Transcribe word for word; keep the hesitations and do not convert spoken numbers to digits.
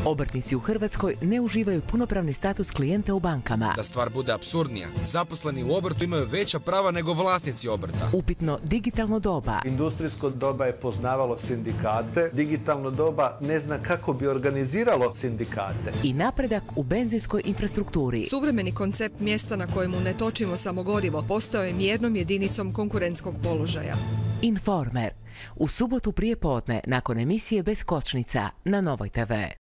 Obrtnici u Hrvatskoj ne uživaju punopravni status klijenta u bankama. Da stvar bude apsurdnija, zaposleni u obrtu imaju veća prava nego vlasnici obrta. Upitno digitalno doba. Industrijsko doba je poznavalo sindikate, digitalno doba ne zna kako bi organiziralo sindikate. I napredak u benzinskoj infrastrukturi. Suvremeni koncept mjesta na kojemu ne točimo samo gorivo postao je mjernom jedinicom konkurentskog položaja. Informer. U subotu prije podne nakon emisije Bez kočnica na Novoj te ve.